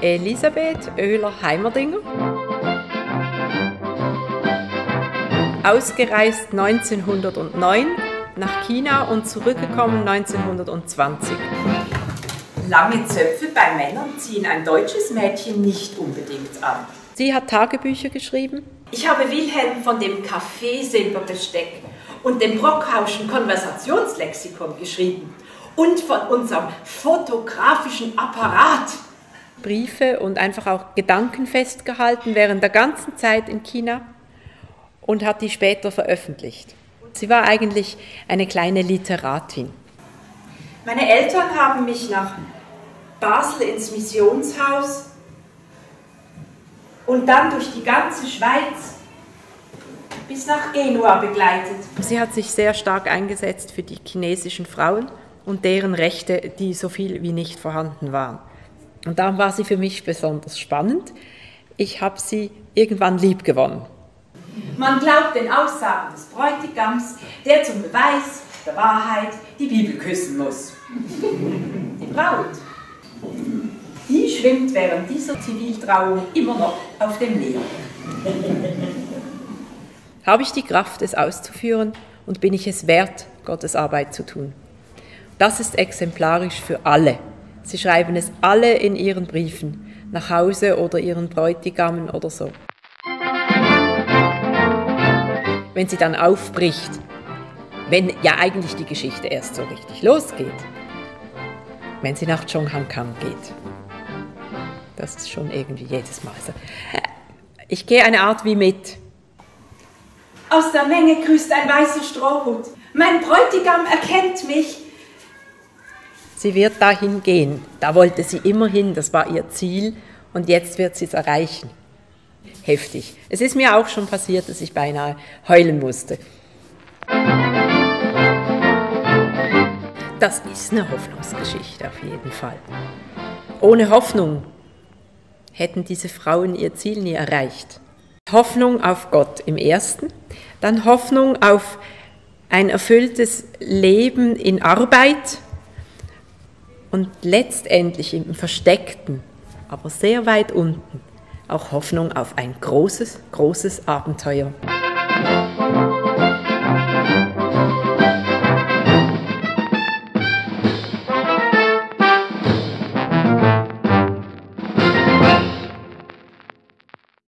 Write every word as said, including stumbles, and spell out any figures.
Elisabeth Oehler-Heimerdinger. Ausgereist neunzehnhundertneun nach China und zurückgekommen neunzehnhundertzwanzig. Lange Zöpfe bei Männern ziehen ein deutsches Mädchen nicht unbedingt an. Sie hat Tagebücher geschrieben. Ich habe Wilhelm von dem Kaffeesilberbesteck und dem Brockhauschen Konversationslexikon geschrieben und von unserem fotografischen Apparat. Briefe und einfach auch Gedanken festgehalten während der ganzen Zeit in China und hat die später veröffentlicht. Sie war eigentlich eine kleine Literatin. Meine Eltern haben mich nach Basel ins Missionshaus und dann durch die ganze Schweiz bis nach Genua begleitet. Sie hat sich sehr stark eingesetzt für die chinesischen Frauen und deren Rechte, die so viel wie nicht vorhanden waren. Und darum war sie für mich besonders spannend. Ich habe sie irgendwann lieb gewonnen. Man glaubt den Aussagen des Bräutigams, der zum Beweis der Wahrheit die Bibel küssen muss. Die Braut, die schwimmt während dieser Ziviltrauung immer noch auf dem Meer. Habe ich die Kraft, es auszuführen, und bin ich es wert, Gottes Arbeit zu tun? Das ist exemplarisch für alle. Sie schreiben es alle in ihren Briefen, nach Hause oder ihren Bräutigamen oder so. Wenn sie dann aufbricht, wenn ja eigentlich die Geschichte erst so richtig losgeht, wenn sie nach Zhonghankam geht. Das ist schon irgendwie jedes Mal so. Ich gehe eine Art wie mit. Aus der Menge grüßt ein weißer Strohhut. Mein Bräutigam erkennt mich. Sie wird dahin gehen. Da wollte sie immer hin, das war ihr Ziel. Und jetzt wird sie es erreichen. Heftig. Es ist mir auch schon passiert, dass ich beinahe heulen musste. Das ist eine Hoffnungsgeschichte auf jeden Fall. Ohne Hoffnung hätten diese Frauen ihr Ziel nie erreicht. Hoffnung auf Gott im Ersten, dann Hoffnung auf ein erfülltes Leben in Arbeit und letztendlich im Versteckten, aber sehr weit unten, auch Hoffnung auf ein großes, großes Abenteuer.